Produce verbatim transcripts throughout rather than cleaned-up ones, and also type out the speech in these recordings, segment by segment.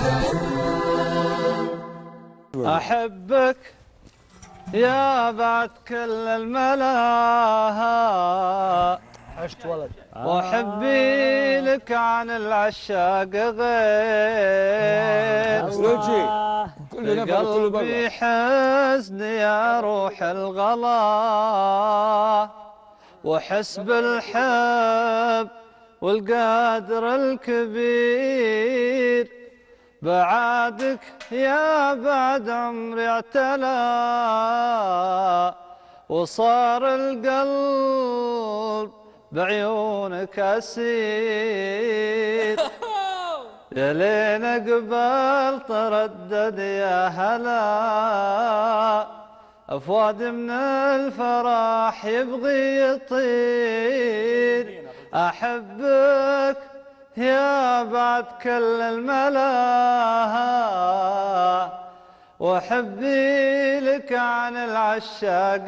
أحبك يا بعد كل الملاها، عشت ولد وحبي لك عن العشاق غير. في قلبي حزن يا روح الغلا، وحس بالحب والقدر الكبير. بعادك يا بعد عمري اعتلى، وصار القلب بعيونك أسير. يا لين قبل تردد يا هلا، أفواد من الفرح يبغي يطير. أحبك يا بعد كل الملاها، وحبي لك عن العشاق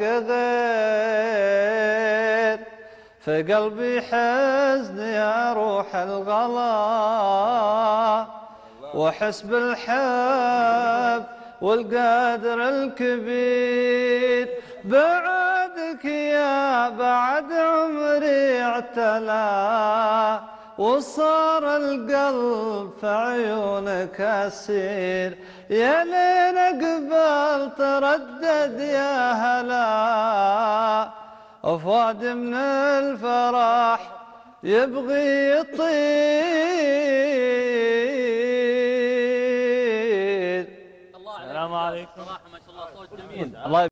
غير. في قلبي حزن يا روح الغلا، وحس بالحب والقدر الكبير. بعدك يا بعد عمري اعتلى، وصار القلب في عيونك أسير. يا لين قبل تردد يا هلا، أفواد من الفرح يبغي يطير. السلام عليكم. صراحة ما شاء الله صوت جميل. الله